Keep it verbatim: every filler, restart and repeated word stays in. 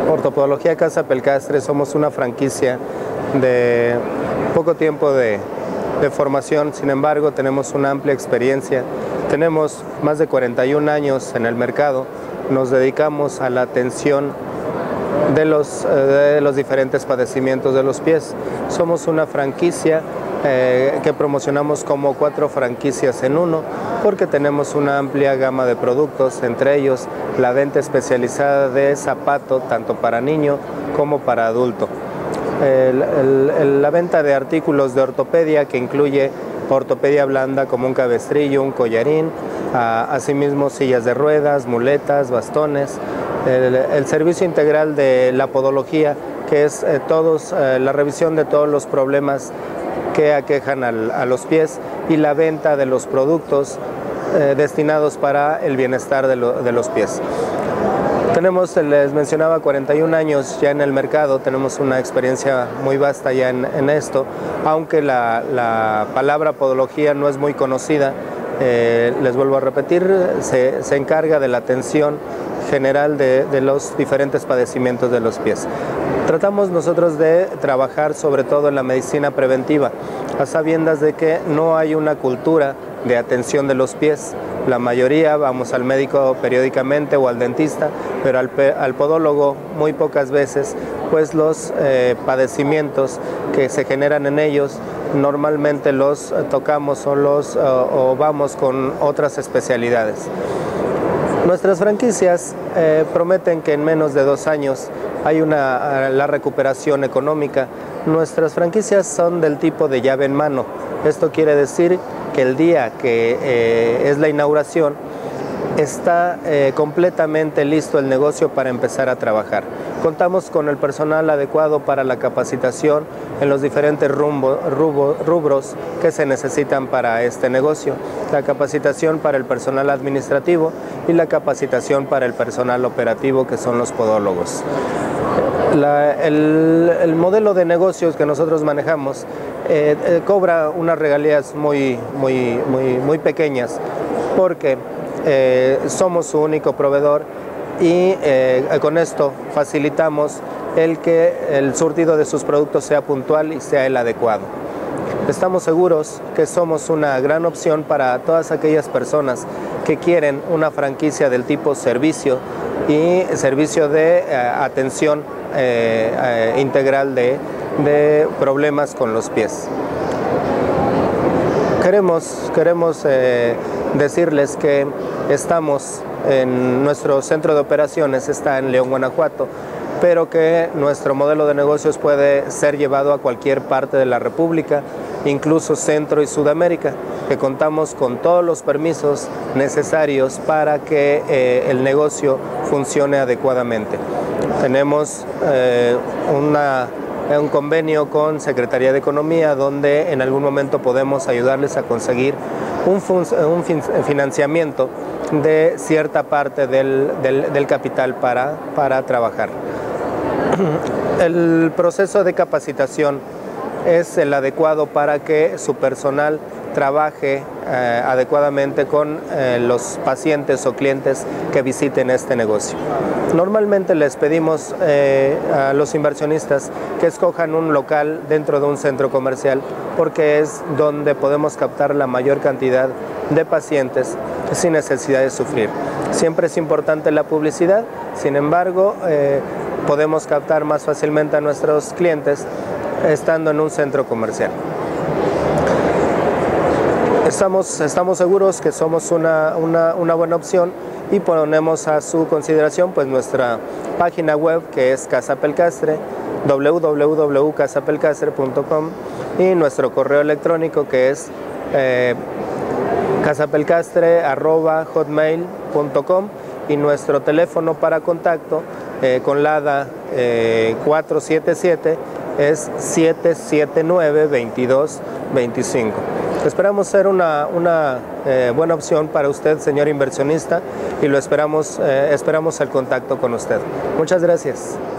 Ortopedología Casa Pelcastre somos una franquicia de poco tiempo de, de formación, sin embargo tenemos una amplia experiencia, tenemos más de cuarenta y un años en el mercado, nos dedicamos a la atención de los, de los diferentes padecimientos de los pies. Somos una franquicia eh, que promocionamos como cuatro franquicias en uno, porque tenemos una amplia gama de productos, entre ellos la venta especializada de zapato, tanto para niño como para adulto. El, el, el, la venta de artículos de ortopedia, que incluye ortopedia blanda como un cabestrillo, un collarín, a, asimismo sillas de ruedas, muletas, bastones. El, el servicio integral de la podología, que es eh, todos, eh, la revisión de todos los problemas que aquejan al, a los pies, y la venta de los productos eh, destinados para el bienestar de, lo, de los pies. Tenemos, les mencionaba, cuarenta y un años ya en el mercado, tenemos una experiencia muy vasta ya en, en esto, aunque la, la palabra podología no es muy conocida. Eh, les vuelvo a repetir, se, se encarga de la atención general de, de los diferentes padecimientos de los pies. Tratamos nosotros de trabajar sobre todo en la medicina preventiva, a sabiendas de que no hay una cultura de atención de los pies. La mayoría vamos al médico periódicamente o al dentista, pero al, al podólogo muy pocas veces, pues los eh, padecimientos que se generan en ellos normalmente los tocamos o, los, o, o vamos con otras especialidades. Nuestras franquicias eh, prometen que en menos de dos años hay una, la recuperación económica. Nuestras franquicias son del tipo de llave en mano. Esto quiere decir que el día que eh, es la inauguración está eh, completamente listo el negocio para empezar a trabajar. Contamos con el personal adecuado para la capacitación en los diferentes rumbo, rubo, rubros que se necesitan para este negocio. La capacitación para el personal administrativo y la capacitación para el personal operativo, que son los podólogos. La, el, el modelo de negocios que nosotros manejamos eh, eh, cobra unas regalías muy, muy, muy, muy pequeñas, porque eh, somos su único proveedor y eh, con esto facilitamos el que el surtido de sus productos sea puntual y sea el adecuado. Estamos seguros que somos una gran opción para todas aquellas personas que quieren una franquicia del tipo servicio y servicio de eh, atención eh, eh, integral de, de problemas con los pies. Queremos, queremos eh, decirles que estamos en nuestro centro de operaciones, está en León, Guanajuato, pero que nuestro modelo de negocios puede ser llevado a cualquier parte de la República, incluso Centro y Sudamérica, que contamos con todos los permisos necesarios para que eh, el negocio funcione adecuadamente. Tenemos eh, una, un convenio con Secretaría de Economía, donde en algún momento podemos ayudarles a conseguir un, un financiamiento de cierta parte del, del, del capital para, para trabajar. El proceso de capacitación es el adecuado para que su personal trabaje eh, adecuadamente con eh, los pacientes o clientes que visiten este negocio. Normalmente les pedimos eh, a los inversionistas que escojan un local dentro de un centro comercial, porque es donde podemos captar la mayor cantidad de pacientes sin necesidad de sufrir. Siempre es importante la publicidad, sin embargo, eh, podemos captar más fácilmente a nuestros clientes estando en un centro comercial. Estamos, estamos seguros que somos una, una, una buena opción y ponemos a su consideración pues nuestra página web, que es Casa Pelcastre, w w w punto casa pelcastre punto com, y nuestro correo electrónico, que es eh, casapelcastre arroba hotmail punto com, y nuestro teléfono para contacto eh, con LADA eh, cuatro siete siete es siete siete nueve, veintidós veinticinco. Esperamos ser una, una eh, buena opción para usted, señor inversionista, y lo esperamos, eh, esperamos el contacto con usted. Muchas gracias.